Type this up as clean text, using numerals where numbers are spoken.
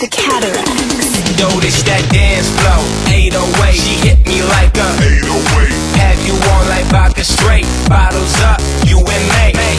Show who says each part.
Speaker 1: to cataracts.
Speaker 2: Yo, this that dance flow, 808. She hit me like a 808. Have you on like vodka straight, bottles up, you and me.